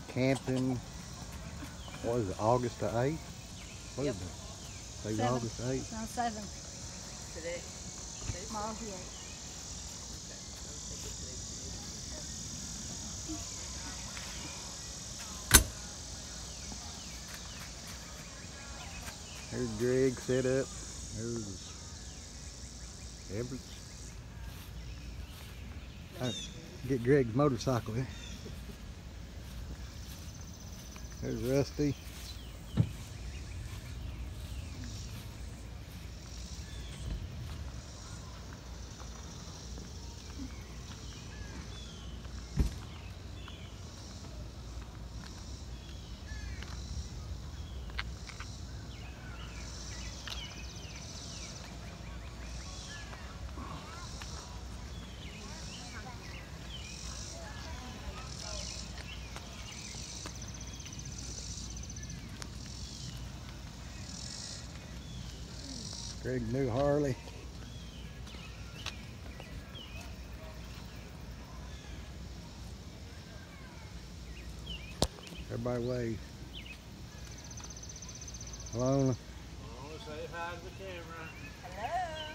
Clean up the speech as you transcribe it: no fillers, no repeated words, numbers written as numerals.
camping. What is it, August the 8th? What Yep. is it? Today's August the 8th? No, 7. Today? Tomorrow's the 8th. There's Greg set up. There's Everett. Get Greg's motorcycle in. There's Rusty. Greg's new Harley. Everybody wave. Hello. Oh, say hi to the camera. Hello.